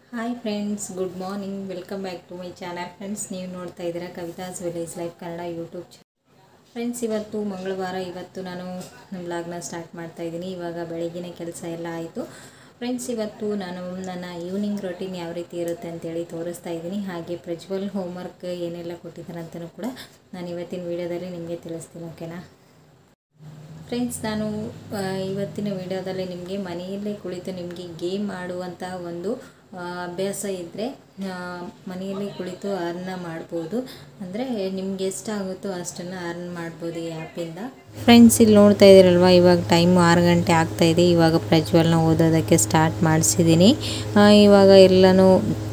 Hi friends, good morning. Welcome back to my channel. Friends, ನೀವು ನೋಡ್ತಾ ಇದ್ದೀರಾ Kavitha's village life Kannada YouTube channel. Friends, ಇವತ್ತು ಮಂಗಳವಾರ. ಇವತ್ತು ನಾನು ವ್ಲಾಗ್ನ ಸ್ಟಾರ್ಟ್ ಮಾಡ್ತಾ ಇದ್ದೀನಿ. ಇವಾಗ ಬೆಳಗಿನ ಕೆಲಸ ಎಲ್ಲ ಆಯಿತು. ಫ್ರೆಂಡ್ಸ್, ಇವತ್ತು ನಾನು ನನ್ನ ಈವ್ನಿಂಗ್ ರೊಟೀನ್ ಯಾವ ರೀತಿ ಇರುತ್ತೆ ಅಂತೇಳಿ ತೋರಿಸ್ತಾ ಇದ್ದೀನಿ. ಹಾಗೆ ಪ್ರಜ್ವಲ್ ಹೋಮ್ವರ್ಕ್ ಏನೆಲ್ಲ ಕೊಟ್ಟಿದ್ದಾರೆ ಅಂತಲೂ ಕೂಡ ನಾನು ಇವತ್ತಿನ ವೀಡಿಯೋದಲ್ಲಿ ನಿಮಗೆ ತಿಳಿಸ್ತೀನಿ. ಓಕೆನಾ ಫ್ರೆಂಡ್ಸ್, ನಾನು ಇವತ್ತಿನ ವಿಡಿಯೋದಲ್ಲಿ ನಿಮಗೆ ಮನೆಯಲ್ಲೇ ಕುಳಿತು ನಿಮಗೆ ಗೇಮ್ ಆಡುವಂಥ ಒಂದು ಅಭ್ಯಾಸ ಇದ್ದರೆ ಮನೆಯಲ್ಲಿ ಕುಳಿತು ಅರ್ನ್ ಮಾಡ್ಬೋದು. ಅಂದರೆ ನಿಮ್ಗೆ ಎಷ್ಟಾಗುತ್ತೋ ಅಷ್ಟನ್ನು ಅರ್ನ್ ಮಾಡ್ಬೋದು ಈ ಆ್ಯಪಿಂದ. ಫ್ರೆಂಡ್ಸ್, ಇಲ್ಲಿ ನೋಡ್ತಾ ಇದ್ದೀರಲ್ವ, ಇವಾಗ ಟೈಮ್ 6 ಗಂಟೆ ಆಗ್ತಾಯಿದೆ. ಇವಾಗ ಪ್ರಜ್ವಲ್ನ ಓದೋದಕ್ಕೆ ಸ್ಟಾರ್ಟ್ ಮಾಡಿಸಿದ್ದೀನಿ. ಇವಾಗ ಎಲ್ಲನೂ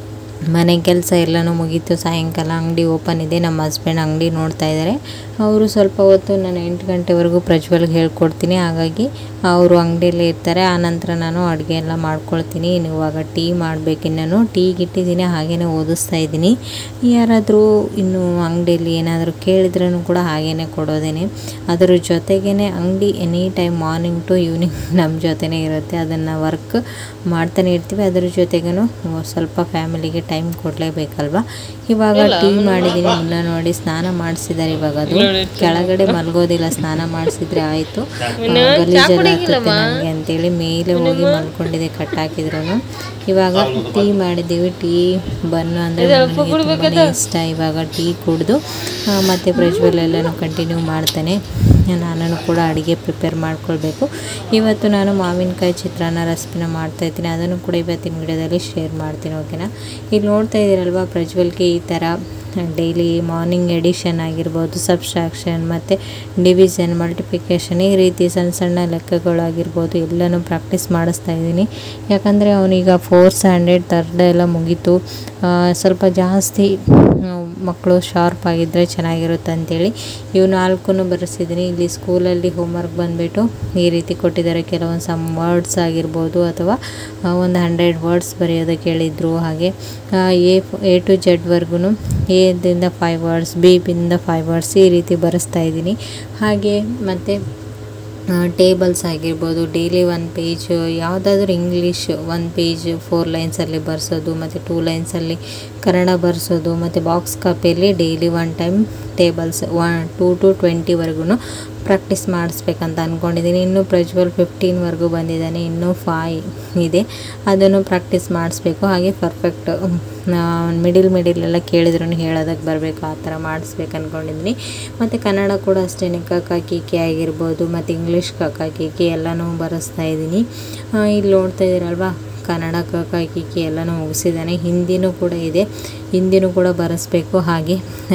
ಮನೆ ಕೆಲಸ ಎಲ್ಲನೂ ಮುಗೀತು. ಸಾಯಂಕಾಲ ಅಂಗಡಿ ಓಪನ್ ಇದೆ. ನಮ್ಮ ಹಸ್ಬೆಂಡ್ ಅಂಗಡಿ ನೋಡ್ತಾ ಇದ್ದಾರೆ. ಅವರು ಸ್ವಲ್ಪ ಹೊತ್ತು ನಾನು 8 ಗಂಟೆವರೆಗೂ ಪ್ರಜ್ವಲ್ಗೆ ಹೇಳ್ಕೊಡ್ತೀನಿ. ಹಾಗಾಗಿ ಅವರು ಅಂಗಡಿಯಲ್ಲೇ ಇರ್ತಾರೆ. ಆನಂತರ ನಾನು ಅಡುಗೆ ಎಲ್ಲ ಮಾಡ್ಕೊಳ್ತೀನಿ. ಇವಾಗ ಟೀ ಮಾಡಬೇಕಿನ್ನೂ ಟೀಗೆ ಇಟ್ಟಿದ್ದೀನಿ. ಹಾಗೆಯೇ ಓದಿಸ್ತಾ ಇದ್ದೀನಿ. ಯಾರಾದರೂ ಇನ್ನು ಅಂಗಡಿಯಲ್ಲಿ ಏನಾದರೂ ಕೇಳಿದ್ರೂ ಕೂಡ ಹಾಗೆಯೇ ಕೊಡೋದೇನೆ. ಅದರ ಜೊತೆಗೇ ಅಂಗಡಿ any time morning to evening ನಮ್ಮ ಜೊತೆನೇ ಇರುತ್ತೆ. ಅದನ್ನು ವರ್ಕ್ ಮಾಡ್ತಾನೆ ಇರ್ತೀವಿ. ಅದ್ರ ಜೊತೆಗೂ ಸ್ವಲ್ಪ ಫ್ಯಾಮಿಲಿಗೆ ಟೈಮ್ ಕೊಡಲೇಬೇಕಲ್ವ. ಇವಾಗ ಟೀ ಮಾಡಿದ್ದೀನಿ. ಮುನ್ನ ನೋಡಿ ಸ್ನಾನ ಮಾಡಿಸಿದ್ದಾರೆ. ಇವಾಗ ಅದು ಕೆಳಗಡೆ ಮಲ್ಗೋದಿಲ್ಲ, ಸ್ನಾನ ಮಾಡಿಸಿದ್ರೆ ಆಯಿತು, ಗಲೀಜೆಲ್ಲ ನನಗೆ ಅಂತೇಳಿ ಮೇಲೆ ಹೋಗಿ ಮಲ್ಕೊಂಡಿದೆ ಕಟ್ಟಾಕಿದ್ರು. ಇವಾಗ ಟೀ ಮಾಡಿದ್ದೀವಿ. ಟೀ ಬನ್ನು ಅಂದರೆ ತುಂಬಾ ಇಷ್ಟ. ಇವಾಗ ಟೀ ಕುಡಿದು ಮತ್ತು ಪ್ರಜ್ವಲ್ ಎಲ್ಲನೂ ಕಂಟಿನ್ಯೂ ಮಾಡ್ತಾನೆ. ನಾನು ಕೂಡ ಅಡುಗೆ ಪ್ರಿಪೇರ್ ಮಾಡ್ಕೊಳ್ಬೇಕು. ಇವತ್ತು ನಾನು ಮಾವಿನಕಾಯಿ ಚಿತ್ರಾನ್ನ ರೆಸಿಪಿನ ಮಾಡ್ತಾಯಿದ್ದೀನಿ. ಅದನ್ನು ಕೂಡ ಇವತ್ತಿನ ವಿಡಿಯೋದಲ್ಲಿ ಶೇರ್ ಮಾಡ್ತೀನಿ. ಓಕೆನಾ. ಇಲ್ಲಿ ನೋಡ್ತಾ ಇದ್ದೀರಲ್ವ, ಪ್ರಜ್ವಲ್ಗೆ ಈ ಥರ ಡೈಲಿ ಮಾರ್ನಿಂಗ್ ಎಡಿಷನ್ ಆಗಿರ್ಬೋದು, ಸಬ್ಸ್ಟ್ರಾಕ್ಷನ್ ಮತ್ತು ಡಿವಿಷನ್, ಮಲ್ಟಿಪ್ಲಿಕೇಶನ್, ಈ ರೀತಿ ಸಣ್ಣ ಸಣ್ಣ ಲೆಕ್ಕಗಳಾಗಿರ್ಬೋದು ಎಲ್ಲನೂ ಪ್ರಾಕ್ಟೀಸ್ ಮಾಡಿಸ್ತಾ ಇದ್ದೀನಿ. ಯಾಕಂದರೆ ಅವನೀಗ 4th ಸ್ಟ್ಯಾಂಡರ್ಡ್ ಥರ್ಡ್ ಎಲ್ಲ ಮುಗೀತು. ಸ್ವಲ್ಪ ಜಾಸ್ತಿ ಮಕ್ಕಳು ಶಾರ್ಪ್ ಆಗಿದ್ದರೆ ಚೆನ್ನಾಗಿರುತ್ತೆ ಅಂಥೇಳಿ ಇವು 4 ಬರೆಸಿದ್ದೀನಿ. ಇಲ್ಲಿ ಸ್ಕೂಲಲ್ಲಿ ಹೋಮ್ವರ್ಕ್ ಬಂದುಬಿಟ್ಟು ಈ ರೀತಿ ಕೊಟ್ಟಿದ್ದಾರೆ. ಕೆಲವೊಂದು ಸಮ್ ವರ್ಡ್ಸ್ ಆಗಿರ್ಬೋದು ಅಥವಾ ಒಂದು 100 ವರ್ಡ್ಸ್ ಬರೆಯೋದಕ್ಕೆ ಹೇಳಿದರು. ಹಾಗೆ A to Z ವರ್ಗೂ ಎದಿಂದ 5 ವರ್ಡ್ಸ್, ಬಿಯಿಂದ 5 ವರ್ಡ್ಸ್ ಈ ರೀತಿ ಬರೆಸ್ತಾ ಇದ್ದೀನಿ. ಹಾಗೆ ಮತ್ತು ಟೇಬಲ್ಸ್ ಆಗಿರ್ಬೋದು, ಡೈಲಿ 1 ಪೇಜ್, ಯಾವುದಾದ್ರೂ ಇಂಗ್ಲೀಷ್ 1 ಪೇಜ್ 4 ಲೈನ್ಸಲ್ಲಿ ಬರೆಸೋದು, ಮತ್ತು 2 ಲೈನ್ಸಲ್ಲಿ ಕನ್ನಡ ಬರೆಸೋದು, ಮತ್ತು ಬಾಕ್ಸ್ ಕಾಪಿಯಲ್ಲಿ ಡೈಲಿ 1 ಟೈಮ್ ಟೇಬಲ್ಸ್ 2 to 20ವರೆಗೂ ಪ್ರಾಕ್ಟೀಸ್ ಮಾಡಿಸ್ಬೇಕಂತ ಅಂದ್ಕೊಂಡಿದ್ದೀನಿ. ಇನ್ನೂ ಪ್ರಜ್ವಲ್ 15ವರೆಗೂ ಬಂದಿದ್ದಾನೆ. ಇನ್ನೂ 5 ಇದೆ, ಅದನ್ನು ಪ್ರಾಕ್ಟೀಸ್ ಮಾಡಿಸ್ಬೇಕು. ಹಾಗೆ ಪರ್ಫೆಕ್ಟ್ ಮಿಡಿಲೆಲ್ಲ ಕೇಳಿದ್ರೂ ಹೇಳೋದಕ್ಕೆ ಬರಬೇಕು, ಆ ಥರ ಮಾಡಿಸ್ಬೇಕು ಅಂದ್ಕೊಂಡಿದ್ದೀನಿ. ಮತ್ತು ಕನ್ನಡ ಕೂಡ ಅಷ್ಟೇ, ಕಕ್ಕ ಕೀಕೆ ಆಗಿರ್ಬೋದು, ಮತ್ತು ಇಂಗ್ಲೀಷ್ ಕಕ್ಕ ಕೀಕೆ ಎಲ್ಲನೂ ಬರೆಸ್ತಾ ಇದ್ದೀನಿ. ಇಲ್ಲಿ ನೋಡ್ತಾ ಇದ್ದೀರಲ್ವ, ಕನ್ನಡ ಕಕ್ಕ ಕೀಕೆ ಎಲ್ಲನೂ ಮುಗಿಸಿದ್ದಾನೆ. ಹಿಂದಿನೂ ಕೂಡ ಇದೆ, ಹಿಂದಿನೂ ಕೂಡ ಬರೆಸ್ಬೇಕು. ಹಾಗೆ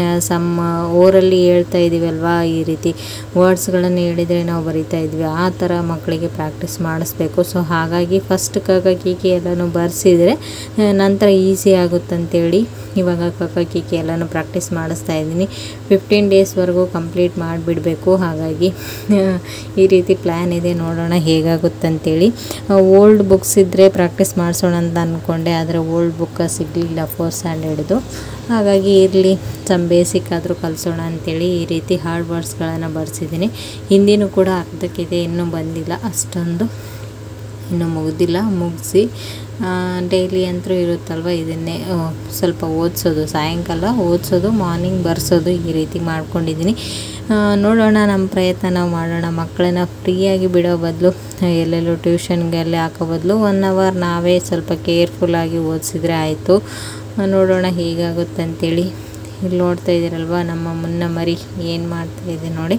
ಓರಲ್ಲಿ ಹೇಳ್ತಾ ಇದ್ದೀವಲ್ವ, ಈ ರೀತಿ ವರ್ಡ್ಸ್ಗಳನ್ನು ಹೇಳಿದರೆ ನಾವು ಬರಿತಾ ಇದ್ವಿ, ಆ ಥರ ಮಕ್ಕಳಿಗೆ ಪ್ರಾಕ್ಟೀಸ್ ಮಾಡಿಸ್ಬೇಕು. ಸೊ ಹಾಗಾಗಿ ಫಸ್ಟ್ ಕಕ್ಕ ಕೀಕೆ ಎಲ್ಲನೂ ಬರೆಸಿದರೆ ನಂತರ ಈಸಿ ಆಗುತ್ತಂತೇಳಿ ಇವಾಗ ಕಕ್ಕ ಕೀಕೆ ಎಲ್ಲನೂ ಪ್ರಾಕ್ಟೀಸ್ ಮಾಡಿಸ್ತಾ ಇದ್ದೀನಿ. 15 ಡೇಸ್ವರೆಗೂ ಕಂಪ್ಲೀಟ್ ಮಾಡಿಬಿಡಬೇಕು. ಹಾಗಾಗಿ ಈ ರೀತಿ ಪ್ಲ್ಯಾನ್ ಇದೆ. ನೋಡೋಣ ಹೇಗಾಗುತ್ತಂತೇಳಿ. ಓಲ್ಡ್ ಬುಕ್ಸ್ ಇದ್ದರೆ ಪ್ರಾಕ್ಟೀಸ್ ಮಾಡಿಸೋಣ ಅಂತ ಅಂದ್ಕೊಂಡೆ, ಆದರೆ ಓಲ್ಡ್ ಬುಕ್ಕ ಸಿಗಲಿಲ್ಲ 4th ಸ್ಟ್ಯಾಂಡರ್ಡ್ದು. ಹಾಗಾಗಿ ಇರಲಿ, ಸಮ್ ಬೇಸಿಕ್ ಆದರೂ ಕಲಿಸೋಣ ಅಂಥೇಳಿ ಈ ರೀತಿ ಹಾರ್ಡ್ ವರ್ಡ್ಸ್ಗಳನ್ನು ಬರೆಸಿದ್ದೀನಿ. ಹಿಂದಿನೂ ಕೂಡ ಅರ್ಧಕ್ಕಿದೆ, ಇನ್ನೂ ಬಂದಿಲ್ಲ ಅಷ್ಟೊಂದು, ಇನ್ನೂ ಮುಗಿಸಿ ಡೈಲಿ ಅಂತೂ ಇರುತ್ತಲ್ವ, ಇದನ್ನೇ ಸ್ವಲ್ಪ ಓದಿಸೋದು, ಸಾಯಂಕಾಲ ಓದಿಸೋದು, ಮಾರ್ನಿಂಗ್ ಬರೆಸೋದು, ಈ ರೀತಿ ಮಾಡ್ಕೊಂಡಿದ್ದೀನಿ. ನೋಡೋಣ, ನಮ್ಮ ಪ್ರಯತ್ನ ನಾವು ಮಾಡೋಣ. ಮಕ್ಕಳನ್ನ ಫ್ರೀಯಾಗಿ ಬಿಡೋ ಬದಲು ಎಲ್ಲೆಲ್ಲೋ ಟ್ಯೂಷನ್ಗೆಲ್ಲ ಹಾಕೋ ಬದಲು 1 ಅವರ್ ನಾವೇ ಸ್ವಲ್ಪ ಕೇರ್ಫುಲ್ಲಾಗಿ ಓದಿಸಿದ್ರೆ ಆಯಿತು. ನೋಡೋಣ ಹೇಗಾಗುತ್ತೆ ಅಂತೇಳಿ. ಇಲ್ಲಿ ನೋಡ್ತಾ ಇದ್ದೀರಲ್ವ, ನಮ್ಮ ಮುನ್ನ ಮರಿ ಏನು ಮಾಡ್ತಾಯಿದೆ ನೋಡಿ.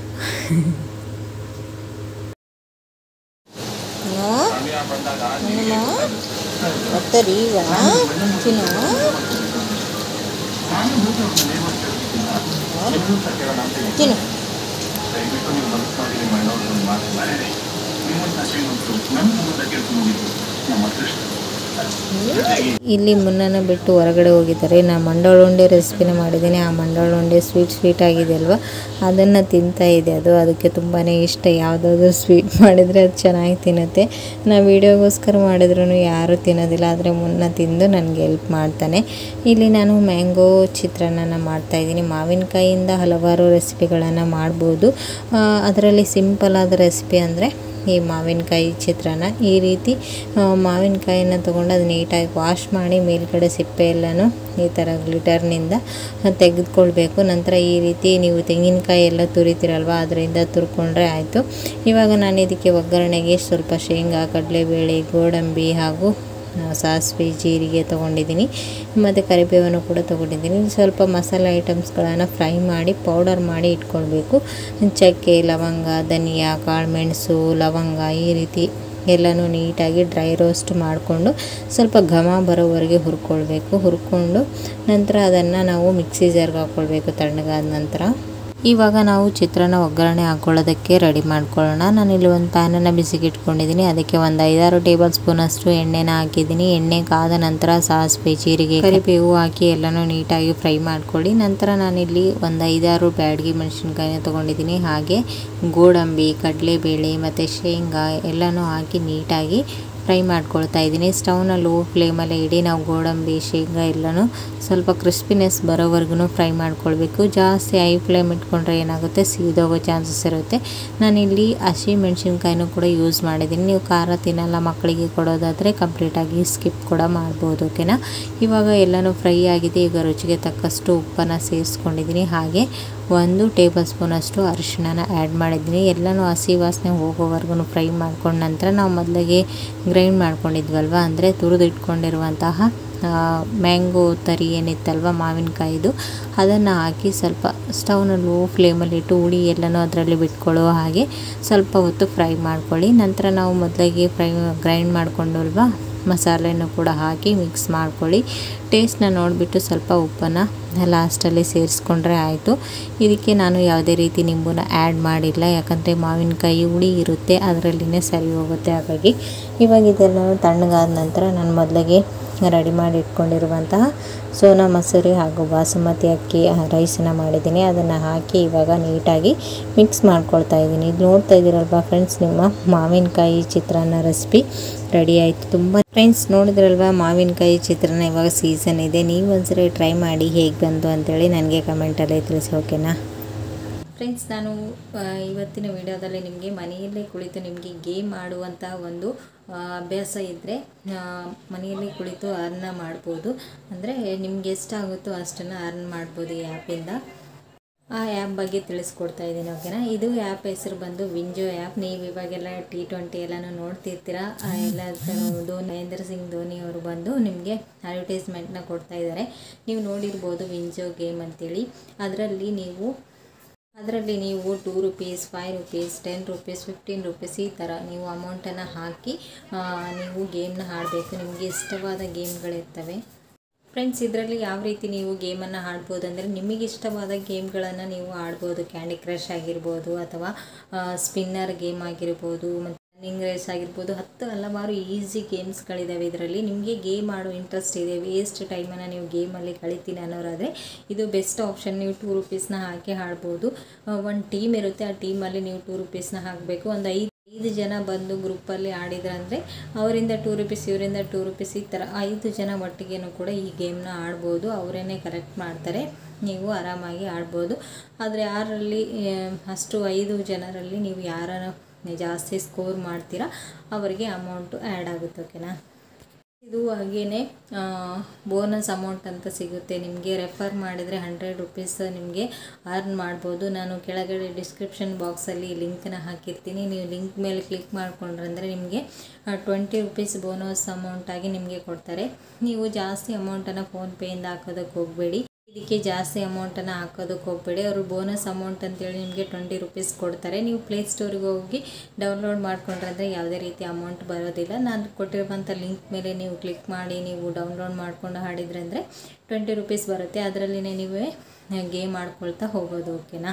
ಇಲ್ಲಿ ಮುನ್ನನ ಬಿಟ್ಟು ಹೊರಗಡೆ ಹೋಗಿದ್ದಾರೆ. ನಾನು ಮಂಡಾಳ ಉಂಡೆ ರೆಸಿಪಿನ ಮಾಡಿದ್ದೀನಿ. ಆ ಮಂಡಾಳ ಉಂಡೆ ಸ್ವೀಟ್ ಆಗಿದೆ ಅಲ್ವಾ, ಅದನ್ನು ತಿಂತಾ ಇದೆ. ಅದಕ್ಕೆ ತುಂಬಾ ಇಷ್ಟ. ಯಾವುದಾದ್ರೂ ಸ್ವೀಟ್ ಮಾಡಿದರೆ ಅದು ಚೆನ್ನಾಗಿ ತಿನ್ನುತ್ತೆ. ನಾನು ವೀಡಿಯೋಗೋಸ್ಕರ ಮಾಡಿದ್ರೂ ಯಾರೂ ತಿನ್ನೋದಿಲ್ಲ, ಆದರೆ ಮುನ್ನ ತಿಂದು ನನಗೆ ಹೆಲ್ಪ್ ಮಾಡ್ತಾನೆ. ಇಲ್ಲಿ ನಾನು ಮ್ಯಾಂಗೋ ಚಿತ್ರಾನ್ನ ಮಾಡ್ತಾಯಿದ್ದೀನಿ. ಮಾವಿನಕಾಯಿಯಿಂದ ಹಲವಾರು ರೆಸಿಪಿಗಳನ್ನು ಮಾಡ್ಬೋದು. ಅದರಲ್ಲಿ ಸಿಂಪಲ್ ಆದ ರೆಸಿಪಿ ಅಂದರೆ ಈ ಮಾವಿನಕಾಯಿ ಚಿತ್ರಾನ್ನ. ಈ ರೀತಿ ಮಾವಿನಕಾಯಿನ ತೊಗೊಂಡು ಅದು ನೀಟಾಗಿ ವಾಶ್ ಮಾಡಿ ಮೇಲ್ಗಡೆ ಸಿಪ್ಪೆ ಎಲ್ಲನೂ ಈ ಥರ ಗ್ಲಿಟರ್ನಿಂದ ತೆಗೆದುಕೊಳ್ಬೇಕು. ನಂತರ ಈ ರೀತಿ ನೀವು ತೆಂಗಿನಕಾಯಿ ಎಲ್ಲ ತುರಿತೀರಲ್ವ, ಅದರಿಂದ ತುರ್ಕೊಂಡ್ರೆ ಆಯಿತು. ಇವಾಗ ನಾನು ಇದಕ್ಕೆ ಒಗ್ಗರಣೆಗೆ ಸ್ವಲ್ಪ ಶೇಂಗಾ, ಕಡಲೆಬೇಳೆ, ಗೋಡಂಬಿ ಹಾಗೂ ಸಾಸಿವೆ, ಜೀರಿಗೆ ತೊಗೊಂಡಿದ್ದೀನಿ. ಮತ್ತು ಕರಿಬೇವನ್ನು ಕೂಡ ತೊಗೊಂಡಿದ್ದೀನಿ. ಸ್ವಲ್ಪ ಮಸಾಲೆ ಐಟಮ್ಸ್ಗಳನ್ನು ಫ್ರೈ ಮಾಡಿ ಪೌಡರ್ ಮಾಡಿ ಇಟ್ಕೊಳ್ಬೇಕು. ಚಕ್ಕೆ, ಲವಂಗ, ಧನಿಯಾ, ಕಾಳುಮೆಣಸು, ಲವಂಗ ಈ ರೀತಿ ಎಲ್ಲನೂ ನೀಟಾಗಿ ಡ್ರೈ ರೋಸ್ಟ್ ಮಾಡಿಕೊಂಡು ಸ್ವಲ್ಪ ಘಮ ಬರೋವರೆಗೆ ಹುರ್ಕೊಂಡು ನಂತರ ಅದನ್ನು ನಾವು ಮಿಕ್ಸಿ ಜಾರ್ಗೆ ಹಾಕ್ಕೊಳ್ಬೇಕು ತಣ್ಣಗಾದ ನಂತರ. ಇವಾಗ ನಾವು ಚಿತ್ರಾನ್ನ ಒಗ್ಗರಣೆ ಹಾಕ್ಕೊಳ್ಳೋದಕ್ಕೆ ರೆಡಿ ಮಾಡ್ಕೊಳ್ಳೋಣ. ನಾನಿಲ್ಲಿ ಒಂದು ಪ್ಯಾನನ್ನು ಬಿಸಿಗೆ ಇಟ್ಕೊಂಡಿದ್ದೀನಿ. ಅದಕ್ಕೆ ಒಂದು 5-6 ಟೇಬಲ್ ಸ್ಪೂನಷ್ಟು ಎಣ್ಣೆನ ಹಾಕಿದ್ದೀನಿ. ಎಣ್ಣೆ ಕಾದ ನಂತರ ಸಾಸಿವೆ, ಜೀರಿಗೆ, ಕರಿಬೇವು ಹಾಕಿ ಎಲ್ಲನೂ ನೀಟಾಗಿ ಫ್ರೈ ಮಾಡ್ಕೊಳ್ಳಿ. ನಂತರ ನಾನಿಲ್ಲಿ ಒಂದು 5-6 ಬ್ಯಾಡಗಿ ಮೆಣಸಿನ್ಕಾಯಿನ ತೊಗೊಂಡಿದ್ದೀನಿ. ಹಾಗೆ ಗೋಡಂಬಿ, ಕಡಲೆಬೇಳೆ ಮತ್ತು ಶೇಂಗಾ ಎಲ್ಲನೂ ಹಾಕಿ ನೀಟಾಗಿ ಫ್ರೈ ಮಾಡ್ಕೊಳ್ತಾ ಇದ್ದೀನಿ. ಸ್ಟವ್ನ ಲೋ ಫ್ಲೇಮಲ್ಲೇ ಇಡಿ. ನಾವು ಗೋಡಂಬಿ, ಶೇಂಗಾ ಎಲ್ಲನೂ ಸ್ವಲ್ಪ ಕ್ರಿಸ್ಪಿನೆಸ್ ಬರೋವರೆಗೂ ಫ್ರೈ ಮಾಡ್ಕೊಳ್ಬೇಕು. ಜಾಸ್ತಿ ಹೈ ಫ್ಲೇಮ್ ಇಟ್ಕೊಂಡ್ರೆ ಏನಾಗುತ್ತೆ, ಸೀದೋಗೋ ಚಾನ್ಸಸ್ ಇರುತ್ತೆ. ನಾನಿಲ್ಲಿ ಹಸಿ ಮೆಣಸಿನ್ಕಾಯಿನೂ ಕೂಡ ಯೂಸ್ ಮಾಡಿದ್ದೀನಿ. ನೀವು ಖಾರ ತಿನ್ನಲ್ಲ ಮಕ್ಕಳಿಗೆ ಕೊಡೋದಾದರೆ ಕಂಪ್ಲೀಟಾಗಿ ಸ್ಕಿಪ್ ಕೂಡ ಮಾಡ್ಬೋದು. ಓಕೆನಾ. ಇವಾಗ ಎಲ್ಲನೂ ಫ್ರೈ ಆಗಿದೆ. ಈಗ ರುಚಿಗೆ ತಕ್ಕಷ್ಟು ಉಪ್ಪನ್ನು ಸೇರಿಸ್ಕೊಂಡಿದ್ದೀನಿ. ಹಾಗೆ 1 ಟೇಬಲ್ ಸ್ಪೂನಷ್ಟು ಅರಿಶಿಣನ ಆ್ಯಡ್ ಮಾಡಿದ್ದೀನಿ. ಎಲ್ಲನೂ ಹಸಿ ವಾಸನೆ ಹೋಗೋವರೆಗೂ ಫ್ರೈ ಮಾಡ್ಕೊಂಡ ನಂತರ ನಾವು ಮೊದಲಿಗೆ ಗ್ರೈಂಡ್ ಮಾಡ್ಕೊಂಡಿದ್ವಲ್ವ, ಅಂದರೆ ತುರಿದು ಇಟ್ಕೊಂಡಿರುವಂತಹ ಮ್ಯಾಂಗೋ ತರಿ ಏನಿತ್ತಲ್ವ ಮಾವಿನಕಾಯಿದು, ಅದನ್ನು ಹಾಕಿ ಸ್ವಲ್ಪ ಸ್ಟವ್ನ ಲೋ ಫ್ಲೇಮಲ್ಲಿಟ್ಟು ಹುಳಿ ಎಲ್ಲನೂ ಅದರಲ್ಲಿ ಬಿಟ್ಕೊಳ್ಳೋ ಹಾಗೆ ಸ್ವಲ್ಪ ಹೊತ್ತು ಫ್ರೈ ಮಾಡ್ಕೊಳ್ಳಿ. ನಂತರ ನಾವು ಮೊದಲಿಗೆ ಗ್ರೈಂಡ್ ಮಾಡ್ಕೊಂಡಲ್ವ ಮಸಾಲೆನೂ ಕೂಡ ಹಾಕಿ ಮಿಕ್ಸ್ ಮಾಡ್ಕೊಳ್ಳಿ. ಟೇಸ್ಟ್ನ ನೋಡಿಬಿಟ್ಟು ಸ್ವಲ್ಪ ಉಪ್ಪನ್ನು ಲಾಸ್ಟಲ್ಲಿ ಸೇರಿಸ್ಕೊಂಡ್ರೆ ಆಯಿತು. ಇದಕ್ಕೆ ನಾನು ಯಾವುದೇ ರೀತಿ ನಿಂಬೂನ ಆ್ಯಡ್ ಮಾಡಿಲ್ಲ, ಯಾಕಂದರೆ ಮಾವಿನಕಾಯಿ ಹುಳಿ ಇರುತ್ತೆ, ಅದರಲ್ಲಿನೇ ಸರಿ ಹೋಗುತ್ತೆ. ಹಾಗಾಗಿ ಇವಾಗ ಇದೆಲ್ಲ ತಣ್ಣಗಾದ ನಂತರ ನಾನು ಮೊದಲಿಗೆ ರೆಡಿ ಮಾಡಿ ಇಟ್ಕೊಂಡಿರುವಂತಹ ಸೋನಾ ಮಸೂರಿ ಹಾಗೂ ಬಾಸುಮತಿ ಅಕ್ಕಿ ರೈಸನ್ನು ಮಾಡಿದ್ದೀನಿ. ಅದನ್ನು ಹಾಕಿ ಇವಾಗ ನೀಟಾಗಿ ಮಿಕ್ಸ್ ಮಾಡ್ಕೊಳ್ತಾ ಇದ್ದೀನಿ. ಇದು ನೋಡ್ತಾ ಇದ್ದೀರಲ್ವ ಫ್ರೆಂಡ್ಸ್, ನಿಮ್ಮ ಮಾವಿನಕಾಯಿ ಚಿತ್ರಾನ್ನ ರೆಸಿಪಿ ರೆಡಿ ಆಯಿತು. ತುಂಬ ಫ್ರೆಂಡ್ಸ್ ನೋಡಿದ್ರಲ್ವ, ಮಾವಿನಕಾಯಿ ಚಿತ್ರಾನ್ನ ಇವಾಗ ಸೀಸನ್ ಇದೆ. ನೀವು ಒಂದ್ಸರಿ ಟ್ರೈ ಮಾಡಿ ಹೇಗೆ ಬಂತು ಅಂತೇಳಿ ನನಗೆ ಕಮೆಂಟಲ್ಲಿ ತಿಳಿಸಿ. ಓಕೆನಾ ಫ್ರೆಂಡ್ಸ್, ನಾನು ಇವತ್ತಿನ ವಿಡಿಯೋದಲ್ಲಿ ನಿಮಗೆ ಮನೆಯಲ್ಲೇ ಕುಳಿತು ನಿಮಗೆ ಗೇಮ್ ಆಡುವಂಥ ಒಂದು ಅಭ್ಯಾಸ ಇದ್ದರೆ ಮನೆಯಲ್ಲಿ ಕುಳಿತು ಅರ್ನ್ ಮಾಡ್ಬೋದು. ಅಂದರೆ ನಿಮ್ಗೆ ಎಷ್ಟಾಗುತ್ತೋ ಅಷ್ಟನ್ನು ಅರ್ನ್ ಮಾಡ್ಬೋದು ಈ ಆ್ಯಪಿಂದ. ಆ ಆ್ಯಪ್ ಬಗ್ಗೆ ತಿಳಿಸ್ಕೊಡ್ತಾ ಇದ್ದೀನಿ. ಓಕೆನಾ. ಇದು ಆ್ಯಪ್ ಹೆಸರು ಬಂದು ವಿಂಜೋ ಆ್ಯಪ್. ನೀವು ಇವಾಗೆಲ್ಲ T20 ಎಲ್ಲನೂ ನೋಡ್ತಿರ್ತೀರ. ಎಲ್ಲ ಮಹೇಂದ್ರ ಸಿಂಗ್ ಧೋನಿ ಅವರು ಬಂದು ನಿಮಗೆ ಅಡ್ವರ್ಟೈಸ್ಮೆಂಟ್ನ ಕೊಡ್ತಾ ಇದ್ದಾರೆ. ನೀವು ನೋಡಿರ್ಬೋದು ವಿಂಜೋ ಗೇಮ್ ಅಂತೇಳಿ. ಅದರಲ್ಲಿ ನೀವು 2 ರೂಪೀಸ್, 5 ರೂಪೀಸ್, 10 ರೂಪೀಸ್, 15 ರೂಪೀಸ್ ಈ ಥರ ನೀವು ಅಮೌಂಟನ್ನು ಹಾಕಿ ನೀವು ಗೇಮ್ನ ಆಡಬೇಕು. ನಿಮಗೆ ಇಷ್ಟವಾದ ಗೇಮ್ಗಳಿರ್ತವೆ ಫ್ರೆಂಡ್ಸ್. ಇದರಲ್ಲಿ ಯಾವ ರೀತಿ ನೀವು ಗೇಮನ್ನು ಆಡ್ಬೋದು ಅಂದರೆ, ನಿಮಗೆ ಇಷ್ಟವಾದ ಗೇಮ್ಗಳನ್ನು ನೀವು ಆಡ್ಬೋದು. ಕ್ಯಾಂಡಿ ಕ್ರಶ್ ಆಗಿರ್ಬೋದು, ಅಥವಾ ಸ್ಪಿನ್ನರ್ ಗೇಮ್ ಆಗಿರ್ಬೋದು, ಮತ್ತು ರನ್ನಿಂಗ್ ರೇಸ್ ಆಗಿರ್ಬೋದು. 10 ಹಲವಾರು ಈಸಿ ಗೇಮ್ಸ್ಗಳಿದ್ದಾವೆ ಇದರಲ್ಲಿ. ನಿಮಗೆ ಗೇಮ್ ಆಡೋ ಇಂಟ್ರೆಸ್ಟ್ ಇದೆ, ವೇಸ್ಟ್ ಟೈಮನ್ನು ನೀವು ಗೇಮಲ್ಲಿ ಕಳಿತೀನಿ ಅನ್ನೋರಾದರೆ ಇದು ಬೆಸ್ಟ್ ಆಪ್ಷನ್. ನೀವು 2 ರೂಪೀಸ್ನ ಹಾಕಿ ಆಡ್ಬೋದು. ಒಂದು ಟೀಮ್ ಇರುತ್ತೆ, ಆ ಟೀಮಲ್ಲಿ ನೀವು 2 ರೂಪೀಸ್ನ ಹಾಕಬೇಕು. ಒಂದು 5 ಜನ ಬಂದು ಗ್ರೂಪಲ್ಲಿ ಆಡಿದ್ರಂದರೆ ಅವರಿಂದ 2 ರೂಪೀಸ್, ಇವರಿಂದ 2 ರೂಪೀಸ್, ಈ ಥರ 5 ಜನ ಒಟ್ಟಿಗೆನೂ ಕೂಡ ಈ ಗೇಮ್ನ ಆಡ್ಬೋದು. ಅವರೇನೆ ಕರೆಕ್ಟ್ ಮಾಡ್ತಾರೆ, ನೀವು ಆರಾಮಾಗಿ ಆಡ್ಬೋದು. ಆದರೆ ಯಾರಲ್ಲಿ ಅಷ್ಟು 5 ಜನರಲ್ಲಿ ನೀವು ಯಾರನ್ನು ಜಾಸ್ತಿ ಸ್ಕೋರ್ ಮಾಡ್ತೀರಾ ಅವರಿಗೆ ಅಮೌಂಟು ಆ್ಯಡ್ ಆಗುತ್ತೆ. ಓಕೆನಾ. ಇದು ಹಾಗೇ ಬೋನಸ್ ಅಮೌಂಟ್ ಅಂತ ಸಿಗುತ್ತೆ ನಿಮಗೆ. ರೆಫರ್ ಮಾಡಿದರೆ 100 ರೂಪೀಸ್ ನಿಮಗೆ ಅರ್ನ್ ಮಾಡ್ಬೋದು. ನಾನು ಕೆಳಗಡೆ ಡಿಸ್ಕ್ರಿಪ್ಷನ್ ಬಾಕ್ಸಲ್ಲಿ ಲಿಂಕ್ನ ಹಾಕಿರ್ತೀನಿ. ನೀವು ಲಿಂಕ್ ಮೇಲೆ ಕ್ಲಿಕ್ ಮಾಡಿಕೊಂಡ್ರಂದರೆ ನಿಮಗೆ 20 ರೂಪೀಸ್ ಬೋನಸ್ ಅಮೌಂಟಾಗಿ ನಿಮಗೆ ಕೊಡ್ತಾರೆ. ನೀವು ಜಾಸ್ತಿ ಅಮೌಂಟನ್ನು ಫೋನ್ಪೇಯಿಂದ ಹಾಕೋದಕ್ಕೆ ಹೋಗಬೇಡಿ. ಇದಕ್ಕೆ ಜಾಸ್ತಿ ಅಮೌಂಟನ್ನು ಹಾಕೋದಕ್ಕೆ ಹೋಗಬೇಡಿ. ಅವರು ಬೋನಸ್ ಅಮೌಂಟ್ ಅಂತೇಳಿ ನಿಮಗೆ 20 ರೂಪೀಸ್ ಕೊಡ್ತಾರೆ. ನೀವು ಪ್ಲೇಸ್ಟೋರಿಗೆ ಹೋಗಿ ಡೌನ್ಲೋಡ್ ಮಾಡ್ಕೊಂಡ್ರೆ ಯಾವುದೇ ರೀತಿ ಅಮೌಂಟ್ ಬರೋದಿಲ್ಲ. ನಾನು ಕೊಟ್ಟಿರುವಂಥ ಲಿಂಕ್ ಮೇಲೆ ನೀವು ಕ್ಲಿಕ್ ಮಾಡಿ ನೀವು ಡೌನ್ಲೋಡ್ ಮಾಡ್ಕೊಂಡು ಆಡಿದ್ರೆ ಅಂದರೆ 20 ರೂಪೀಸ್ ಬರುತ್ತೆ. ಅದರಲ್ಲಿನೇ ನೀವೇ ಗೇಮ್ ಆಡ್ಕೊಳ್ತಾ ಹೋಗೋದು. ಓಕೆನಾ.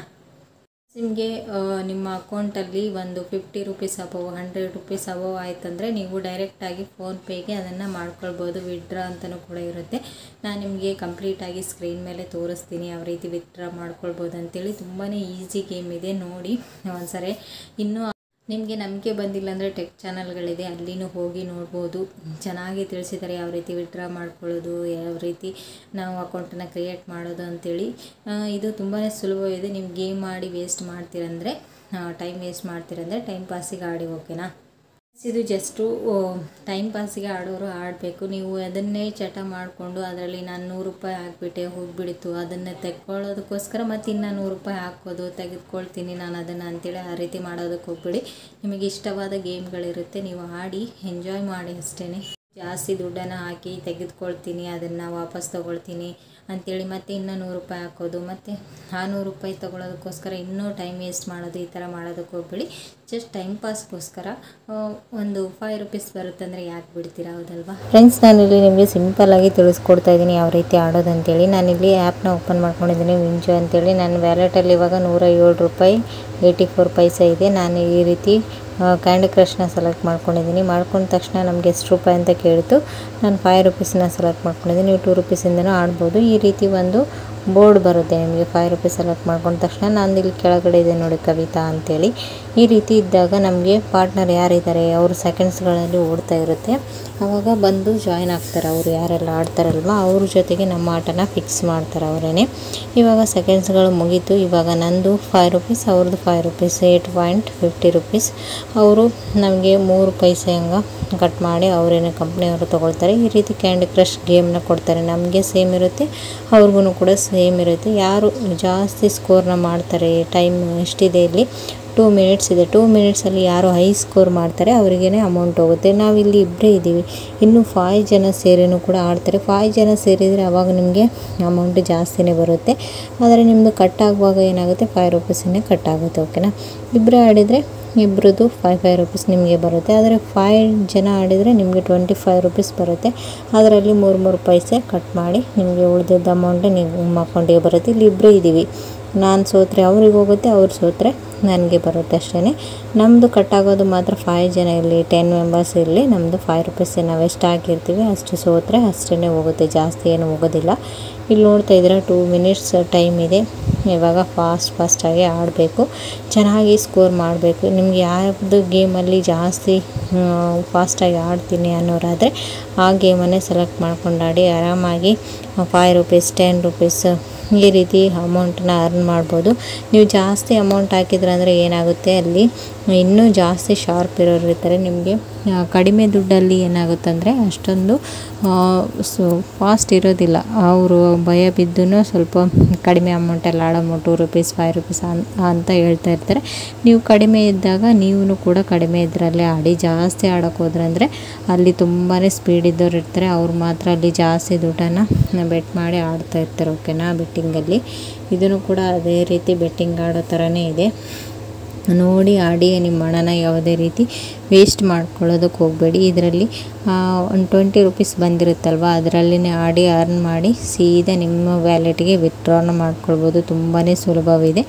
ನಿಮಗೆ ನಿಮ್ಮ ಅಕೌಂಟಲ್ಲಿ ಒಂದು 50 ರೂಪೀಸ್ ಅಬವ್ 100 ರೂಪೀಸ್ ಅಬವ್ ಆಯ್ತಂದರೆ ನೀವು ಡೈರೆಕ್ಟಾಗಿ ಫೋನ್ಪೇಗೆ ಅದನ್ನು ಮಾಡ್ಕೊಳ್ಬೋದು. ವಿತ್ಡ್ರಾ ಅಂತಲೂ ಕೂಡ ಇರುತ್ತೆ. ನಾನು ನಿಮಗೆ ಕಂಪ್ಲೀಟಾಗಿ ಸ್ಕ್ರೀನ್ ಮೇಲೆ ತೋರಿಸ್ತೀನಿ ಯಾವ ರೀತಿ ವಿತ್ಡ್ರಾ ಮಾಡ್ಕೊಳ್ಬೋದು ಅಂತೇಳಿ. ತುಂಬಾ ಈಸಿ ಗೇಮ್ ಇದೆ, ನೋಡಿ ಒಂದ್ಸರಿ. ಇನ್ನೂ ನಿಮಗೆ ನಂಬಿಕೆ ಬಂದಿಲ್ಲ ಅಂದರೆ ಟೆಕ್ ಚಾನಲ್ಗಳಿದೆ, ಅಲ್ಲಿನೂ ಹೋಗಿ ನೋಡ್ಬೋದು. ಚೆನ್ನಾಗಿ ತಿಳಿಸಿದ್ದಾರೆ ಯಾವ ರೀತಿ ವಿತ್ಡ್ರಾ ಮಾಡ್ಕೊಳ್ಳೋದು, ಯಾವ ರೀತಿ ನಾವು ಅಕೌಂಟನ್ನು ಕ್ರಿಯೇಟ್ ಮಾಡೋದು ಅಂಥೇಳಿ. ಇದು ತುಂಬಾ ಸುಲಭವಿದೆ. ನೀವು ಗೇಮ್ ಮಾಡಿ ವೇಸ್ಟ್ ಮಾಡ್ತೀರಂದರೆ ಟೈಮ್ ವೇಸ್ಟ್ ಮಾಡ್ತೀರಂದರೆ ಟೈಮ್ ಪಾಸಿಗೆ ಆಡಿ, ಓಕೆನಾ. ಇದು ಜಸ್ಟು ಟೈಮ್ ಪಾಸಿಗೆ ಆಡೋರು ಆಡಬೇಕು. ನೀವು ಅದನ್ನೇ ಚಟ ಮಾಡಿಕೊಂಡು ಅದರಲ್ಲಿ ನಾನು 100 ರೂಪಾಯಿ ಹಾಕ್ಬಿಟ್ಟೆ ಹೋಗಿಬಿಡ್ತು ಅದನ್ನು ತೆಕ್ಕೊಳ್ಳೋದಕ್ಕೋಸ್ಕರ ಮತ್ತು ಇನ್ನು 100 ರೂಪಾಯಿ ಹಾಕೋದು ತೆಗೆದುಕೊಳ್ತೀನಿ ನಾನು ಅದನ್ನು ಅಂತೇಳಿ ಆ ರೀತಿ ಮಾಡೋದಕ್ಕೆ ಹೋಗ್ಬಿಡಿ. ನಿಮಗೆ ಇಷ್ಟವಾದ ಗೇಮ್ಗಳಿರುತ್ತೆ, ನೀವು ಆಡಿ ಎಂಜಾಯ್ ಮಾಡಿ ಅಷ್ಟೇ. ಜಾಸ್ತಿ ದುಡ್ಡನ್ನು ಹಾಕಿ ತೆಗೆದುಕೊಳ್ತೀನಿ ಅದನ್ನು ವಾಪಸ್ ತೊಗೊಳ್ತೀನಿ ಅಂಥೇಳಿ ಮತ್ತು ಇನ್ನೂ 100 ರೂಪಾಯಿ ಹಾಕೋದು ಮತ್ತು ಆ 100 ರೂಪಾಯಿ ತೊಗೊಳೋದಕ್ಕೋಸ್ಕರ ಇನ್ನೂ ಟೈಮ್ ವೇಸ್ಟ್ ಮಾಡೋದು, ಈ ಥರ ಮಾಡೋದಕ್ಕೆ ಹೋಗ್ಬೇಡಿ. ಜಸ್ಟ್ ಟೈಮ್ ಪಾಸ್ಗೋಸ್ಕರ ಒಂದು 5 ರೂಪೀಸ್ ಬರುತ್ತಂದರೆ ಯಾಕೆ ಬಿಡ್ತೀರಾ, ಹೌದಲ್ವಾ ಫ್ರೆಂಡ್ಸ್. ನಾನಿಲ್ಲಿ ನಿಮಗೆ ಸಿಂಪಲ್ಲಾಗಿ ತಿಳಿಸ್ಕೊಡ್ತಾ ಇದ್ದೀನಿ ಯಾವ ರೀತಿ ಆಡೋದು ಅಂತೇಳಿ. ನಾನಿಲ್ಲಿ ಆ್ಯಪ್ನ ಓಪನ್ ಮಾಡ್ಕೊಂಡಿದ್ದೀನಿ ವಿಂಜೋ ಅಂತೇಳಿ. ನನ್ನ ವ್ಯಾಲೆಟಲ್ಲಿ ಇವಾಗ 107 ರೂಪಾಯಿ 84 ಪೈಸೆ ಇದೆ. ನಾನು ಈ ರೀತಿ ಕ್ಯಾಂಡಿ ಕ್ರಶ್ನ ಸೆಲೆಕ್ಟ್ ಮಾಡ್ಕೊಂಡಿದ್ದೀನಿ. ಮಾಡ್ಕೊಂಡ ತಕ್ಷಣ ನಮಗೆ ಎಷ್ಟು ರೂಪಾಯಿ ಅಂತ ಕೇಳಿತು. ನಾನು 5 ರೂಪೀಸನ್ನ ಸೆಲೆಕ್ಟ್ ಮಾಡ್ಕೊಂಡಿದ್ದೀನಿ. ನೀವು 2 ರೂಪೀಸಿಂದನೂ ಆಡ್ಬೋದು. ಈ ರೀತಿ ಒಂದು ಬೋರ್ಡ್ ಬರುತ್ತೆ ನಿಮಗೆ 5 ರೂಪೀಸ್ ಸೆಲೆಕ್ಟ್ ಮಾಡ್ಕೊಂಡ ತಕ್ಷಣ. ನಾನು ಇಲ್ಲಿ ಕೆಳಗಡೆ ಇದೆ ನೋಡಿ ಕವಿತಾ ಅಂತೇಳಿ. ಈ ರೀತಿ ಇದ್ದಾಗ ನಮಗೆ ಪಾರ್ಟ್ನರ್ ಯಾರಿದ್ದಾರೆ ಅವರು ಸೆಕೆಂಡ್ಸ್ಗಳಲ್ಲಿ ಓಡ್ತಾ ಇರುತ್ತೆ. ಆವಾಗ ಬಂದು ಜಾಯ್ನ್ ಆಗ್ತಾರೆ. ಅವರು ಯಾರೆಲ್ಲ ಆಡ್ತಾರಲ್ವ ಅವ್ರ ಜೊತೆಗೆ ನಮ್ಮ ಆಟನ ಫಿಕ್ಸ್ ಮಾಡ್ತಾರೆ ಅವರೇ. ಇವಾಗ ಸೆಕೆಂಡ್ಸ್ಗಳು ಮುಗೀತು. ಇವಾಗ ನಂದು 5 ರೂಪೀಸ್, ಅವ್ರದ್ದು 5 ರೂಪೀಸ್, 8.50 ರೂಪೀಸ್. ಅವರು ನಮಗೆ 3 ಪೈಸೆ ಹಂಗೆ ಕಟ್ ಮಾಡಿ ಅವರೇನೇ ಕಂಪ್ನಿಯವರು ತೊಗೊಳ್ತಾರೆ. ಈ ರೀತಿ ಕ್ಯಾಂಡಿ ಕ್ರಶ್ ಗೇಮ್ನ ಕೊಡ್ತಾರೆ. ನಮಗೆ ಸೇಮ್ ಇರುತ್ತೆ, ಅವ್ರಿಗೂ ಕೂಡ ಸೇಮ್ ಇರುತ್ತೆ. ಯಾರು ಜಾಸ್ತಿ ಸ್ಕೋರ್ನ ಮಾಡ್ತಾರೆ, ಟೈಮ್ ಎಷ್ಟಿದೆ ಇಲ್ಲಿ 2 ಮಿನಿಟ್ಸ್ ಇದೆ. 2 ಮಿನಿಟ್ಸಲ್ಲಿ ಯಾರು ಹೈ ಸ್ಕೋರ್ ಮಾಡ್ತಾರೆ ಅವರಿಗೇ ಅಮೌಂಟ್ ಹೋಗುತ್ತೆ. ನಾವಿಲ್ಲಿ ಇಬ್ಬರೇ ಇದ್ದೀವಿ, ಇನ್ನು 5 ಜನ ಸೇರಿನೂ ಕೂಡ ಆಡ್ತಾರೆ. 5 ಜನ ಸೇರಿದರೆ ಆವಾಗ ನಿಮಗೆ ಅಮೌಂಟ್ ಜಾಸ್ತಿನೇ ಬರುತ್ತೆ. ಆದರೆ ನಿಮ್ಮದು ಕಟ್ ಆಗುವಾಗ ಏನಾಗುತ್ತೆ 5 ರೂಪೀಸನ್ನೇ ಕಟ್ ಆಗುತ್ತೆ, ಓಕೆನಾ. ಇಬ್ಬರೇ ಆಡಿದರೆ ಇಬ್ಬರದ್ದು 5 ರೂಪೀಸ್ ನಿಮಗೆ ಬರುತ್ತೆ. ಆದರೆ 5 ಜನ ಆಡಿದರೆ ನಿಮಗೆ 25 ರೂಪೀಸ್ ಬರುತ್ತೆ. ಅದರಲ್ಲಿ 3 ಪೈಸೆ ಕಟ್ ಮಾಡಿ ನಿಮಗೆ ಉಳಿದಿದ್ದ ಅಮೌಂಟ್ ನಿಮ್ಮ ಅಕೌಂಟಿಗೆ ಬರುತ್ತೆ. ಇಲ್ಲಿ ಇಬ್ಬರೇ ಇದ್ದೀವಿ, ನಾನು ಸೋತ್ರೆ ಅವ್ರಿಗೆ ಹೋಗುತ್ತೆ, ಅವ್ರು ಸೋತ್ರೆ ನನಗೆ ಬರುತ್ತೆ ಅಷ್ಟೇ. ನಮ್ಮದು ಕಟ್ಟಾಗೋದು ಮಾತ್ರ 5 ಜನ ಇರಲಿ 10 ಮೆಂಬರ್ಸ್ ಇರಲಿ, ನಮ್ಮದು 5 ರೂಪೀಸ್ ನಾವು ಎಷ್ಟು ಹಾಕಿರ್ತೀವಿ ಅಷ್ಟು ಸೋತ್ರೆ ಅಷ್ಟೇ ಹೋಗುತ್ತೆ, ಜಾಸ್ತಿ ಏನು ಹೋಗೋದಿಲ್ಲ. ಇಲ್ಲಿ ನೋಡ್ತಾ ಇದ್ದೀರಾ 2 ಮಿನಿಟ್ಸ್ ಟೈಮ್ ಇದೆ. ಇವಾಗ ಫಾಸ್ಟಾಗಿ ಆಡಬೇಕು, ಚೆನ್ನಾಗಿ ಸ್ಕೋರ್ ಮಾಡಬೇಕು. ನಿಮ್ಗೆ ಯಾವುದು ಗೇಮಲ್ಲಿ ಜಾಸ್ತಿ ಫಾಸ್ಟಾಗಿ ಆಡ್ತೀನಿ ಅನ್ನೋರಾದರೆ ಆ ಗೇಮನ್ನೇ ಸೆಲೆಕ್ಟ್ ಮಾಡ್ಕೊಂಡು ಆಡಿ ಆರಾಮಾಗಿ 5 ರೂಪೀಸ್ 10 ರೂಪೀಸ್ ಈ ರೀತಿ ಅಮೌಂಟನ್ನ ಅರ್ನ್ ಮಾಡ್ಬೋದು. ನೀವು ಜಾಸ್ತಿ ಅಮೌಂಟ್ ಹಾಕಿದ್ರಂದರೆ ಏನಾಗುತ್ತೆ, ಅಲ್ಲಿ ಇನ್ನೂ ಜಾಸ್ತಿ ಶಾರ್ಪ್ ಇರೋರು ಇರ್ತಾರೆ. ನಿಮಗೆ ಕಡಿಮೆ ದುಡ್ಡಲ್ಲಿ ಏನಾಗುತ್ತಂದರೆ ಅಷ್ಟೊಂದು ಫಾಸ್ಟ್ ಇರೋದಿಲ್ಲ. ಅವರು ಭಯ ಬಿದ್ದು ಸ್ವಲ್ಪ ಕಡಿಮೆ ಅಮೌಂಟಲ್ಲಿ ಆಡೋ 2 ರೂಪೀಸ್ 5 ರೂಪೀಸ್ ಅಂತ ಹೇಳ್ತಾ ಇರ್ತಾರೆ. ನೀವು ಕಡಿಮೆ ಇದ್ದಾಗ ನೀವು ಕೂಡ ಕಡಿಮೆ ಇದರಲ್ಲೇ ಆಡಿ. ಜಾಸ್ತಿ ಆಡೋಕ್ಕೆ ಹೋದ್ರಂದರೆ ಅಲ್ಲಿ ತುಂಬಾ ಸ್ಪೀಡ್ ಇದ್ದವ್ರು ಇರ್ತಾರೆ, ಅವ್ರು ಮಾತ್ರ ಅಲ್ಲಿ ಜಾಸ್ತಿ ದುಡ್ಡನ್ನು ಬೆಟ್ ಮಾಡಿ ಆಡ್ತಾ ಇರ್ತಾರೆ, ಓಕೆನಾ. ಬೆಟ್ಟಿಂಗಲ್ಲಿ ಇದನ್ನು ಕೂಡ ಅದೇ ರೀತಿ ಬೆಟ್ಟಿಂಗ್ ಆಡೋ ಥರನೇ ಇದೆ. ನೋಡಿ ಆಡಿ, ನಿಮ್ಮ ಹಣನ ಯಾವುದೇ ರೀತಿ ವೇಸ್ಟ್ ಮಾಡ್ಕೊಳ್ಳೋದಕ್ಕೆ ಹೋಗಬೇಡಿ. ಇದರಲ್ಲಿ ಒಂದು 20 ರೂಪೀಸ್ ಬಂದಿರುತ್ತಲ್ವ ಅದರಲ್ಲಿನೇ ಆಡಿ ಅರ್ನ್ ಮಾಡಿ ಸೀದಾ ನಿಮ್ಮ ವ್ಯಾಲೆಟ್ಗೆ ವಿತ್ಡ್ರಾನ ಮಾಡ್ಕೊಳ್ಬೋದು. ತುಂಬಾ ಸುಲಭವಿದೆ.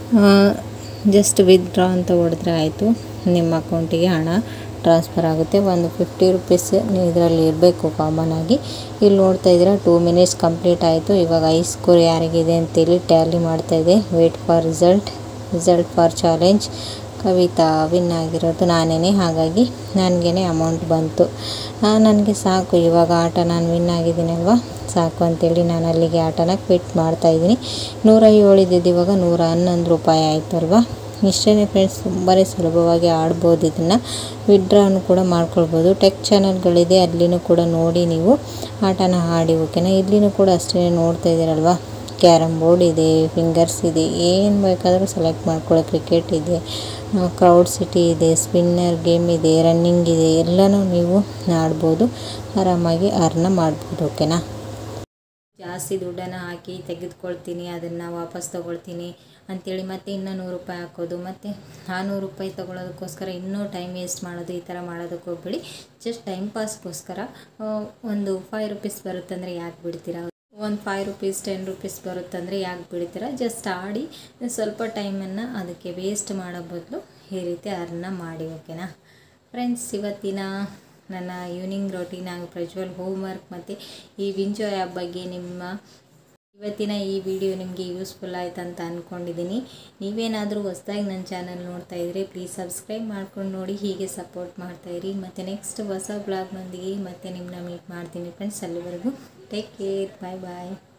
ಜಸ್ಟ್ ವಿತ್ಡ್ರಾ ಅಂತ ಹೊಡೆದ್ರೆ ಆಯಿತು, ನಿಮ್ಮ ಅಕೌಂಟಿಗೆ ಹಣ ಟ್ರಾನ್ಸ್ಫರ್ ಆಗುತ್ತೆ. ಒಂದು 50 ರೂಪೀಸ್ ಇದರಲ್ಲಿ ಇರಬೇಕು ಕಾಮನ್ ಆಗಿ. ಇಲ್ಲಿ ನೋಡ್ತಾ ಇದ್ದೀರಾ 2 ಮಿನಿಟ್ಸ್ ಕಂಪ್ಲೀಟ್ ಆಯಿತು. ಇವಾಗ ಹೈ ಸ್ಕೋರ್ ಯಾರಿಗಿದೆ ಅಂತೇಳಿ ಟ್ಯಾಲಿ ಮಾಡ್ತಾಯಿದೆ. Wait for result for challenge. Kavitha win ಆಗಿರೋದು ನಾನೇ, ಹಾಗಾಗಿ ನನಗೇ ಅಮೌಂಟ್ ಬಂತು. ನನಗೆ ಸಾಕು ಇವಾಗ ಆಟ, ನಾನು ವಿನ್ ಆಗಿದ್ದೀನಲ್ವ ಸಾಕು ಅಂತೇಳಿ ನಾನು ಅಲ್ಲಿಗೆ ಆಟನ ಕ್ವಿಟ್ ಮಾಡ್ತಾಯಿದ್ದೀನಿ. 107 ಇದ್ದಿದ್ದು ಇವಾಗ 111 ರೂಪಾಯಿ ಆಯಿತು ಅಲ್ವಾ. ಇಷ್ಟೇ ಫ್ರೆಂಡ್ಸ್, ತುಂಬಾ ಸುಲಭವಾಗಿ ಆಡ್ಬೋದು. ಇದನ್ನು ವಿತ್ಡ್ರಾನು ಕೂಡ ಮಾಡ್ಕೊಳ್ಬೋದು. ಟೆಕ್ ಚಾನಲ್ಗಳಿದೆ, ಅಲ್ಲಿನೂ ಕೂಡ ನೋಡಿ ನೀವು ಆಟನ ಆಡಿ, ಓಕೆನಾ. ಇಲ್ಲಿನೂ ಕೂಡ ಅಷ್ಟೇ ನೋಡ್ತಾ ಇದ್ದೀರಲ್ವ, ಕ್ಯಾರಮ್ ಬೋರ್ಡ್ ಇದೆ, ಫಿಂಗರ್ಸ್ ಇದೆ, ಏನು ಬೇಕಾದರೂ ಸೆಲೆಕ್ಟ್ ಮಾಡ್ಕೊಳ್ಳೋ. ಕ್ರಿಕೆಟ್ ಇದೆ, ಕ್ರೌಡ್ ಸಿಟಿ ಇದೆ, ಸ್ಪಿನ್ನರ್ ಗೇಮ್ ಇದೆ, ರನ್ನಿಂಗ್ ಇದೆ, ಎಲ್ಲನೂ ನೀವು ಆಡ್ಬೋದು. ಆರಾಮಾಗಿ ಅರ್ನ ಮಾಡ್ಬೋದು, ಓಕೆನಾ. ಜಾಸ್ತಿ ದುಡ್ಡನ್ನು ಹಾಕಿ ತೆಗೆದುಕೊಳ್ತೀನಿ ಅದನ್ನು ವಾಪಸ್ ತೊಗೊಳ್ತೀನಿ ಅಂಥೇಳಿ ಮತ್ತೆ ಇನ್ನೂ 100 ರೂಪಾಯಿ ಹಾಕೋದು, ಮತ್ತು ಆ 100 ರೂಪಾಯಿ ತೊಗೊಳೋದಕ್ಕೋಸ್ಕರ ಇನ್ನೂ ಟೈಮ್ ವೇಸ್ಟ್ ಮಾಡೋದು, ಈ ಥರ ಮಾಡೋದಕ್ಕೆ ಹೋಗ್ಬೇಡಿ. ಜಸ್ಟ್ ಟೈಮ್ ಪಾಸ್ಗೋಸ್ಕರ ಒಂದು 5 ರೂಪೀಸ್ ಬರುತ್ತಂದರೆ ಯಾಕೆ ಬಿಡ್ತೀರಾ, ಒಂದು 5 ರೂಪೀಸ್ 10 ರೂಪೀಸ್ ಬರುತ್ತಂದರೆ ಯಾಕೆ ಬಿಡ್ತೀರಾ. ಜಸ್ಟ್ ಆಡಿ ಸ್ವಲ್ಪ ಟೈಮನ್ನು ಅದಕ್ಕೆ ವೇಸ್ಟ್ ಮಾಡೋ ಬದಲು ಈ ರೀತಿ ಅರ್ನ ಮಾಡಿ, ಓಕೆನಾ ಫ್ರೆಂಡ್ಸ್. ಇವತ್ತಿನ ನನ್ನ ಈವ್ನಿಂಗ್ ರೊಟೀನ್ ಹಾಗೂ ಪ್ರಜ್ವಲ್ ಹೋಮ್ವರ್ಕ್ ಮತ್ತು ಈ ವಿಂಜೋ ಆ್ಯಪ್ ಬಗ್ಗೆ ಇವತ್ತಿನ ಈ ವಿಡಿಯೋ ನಿಮಗೆ ಯೂಸ್ಫುಲ್ ಆಯ್ತು ಅಂತ ಅಂದ್ಕೊಂಡಿದ್ದೀನಿ. ನೀವೇನಾದರೂ ಹೊಸದಾಗಿ ನನ್ನ ಚಾನಲ್ ನೋಡ್ತಾ ಇದ್ದರೆ ಪ್ಲೀಸ್ ಸಬ್ಸ್ಕ್ರೈಬ್ ಮಾಡ್ಕೊಂಡು ನೋಡಿ, ಹೀಗೆ ಸಪೋರ್ಟ್ ಮಾಡ್ತಾಯಿರಿ. ಮತ್ತು ನೆಕ್ಸ್ಟ್ ಹೊಸ ಬ್ಲಾಗ್ನೊಂದಿಗೆ ಮತ್ತೆ ನಿಮ್ಮನ್ನ ಮೀಟ್ ಮಾಡ್ತೀನಿ ಫ್ರೆಂಡ್ಸ್. ಅಲ್ಲಿವರೆಗೂ ಟೇಕ್ ಕೇರ್, ಬಾಯ್ ಬಾಯ್.